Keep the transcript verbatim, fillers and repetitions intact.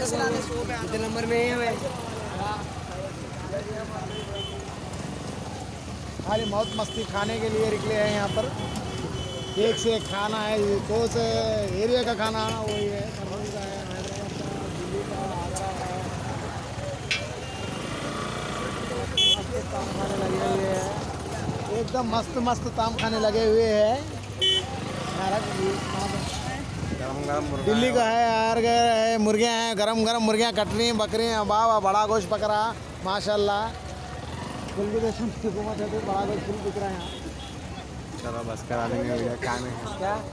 Number में ही है खाली मौत मस्ती खाने के लिए निकले हैं यहाँ पर। एक से एक खाना है, दो से एरिया का खाना वही है, करनूल का है, हैदराबाद का, दिल्ली का, आगरा का। मस्त ताम खाने लगे हुए हैं, एकदम मस्त मस्त ताम खाने लगे हुए हैं। दिल्ली का है, यार है, मुर्गियाँ हैं, गरम गरम मुर्गियाँ कट रही हैं, बकरियाँ, वाह वाह, बड़ा गोश्त पक रहा माशाल्लाह। हुकूमत है तो बड़ा गोश्त बिक रहा है यहाँ। चलो बस करा देंगे भैया, काम है क्या।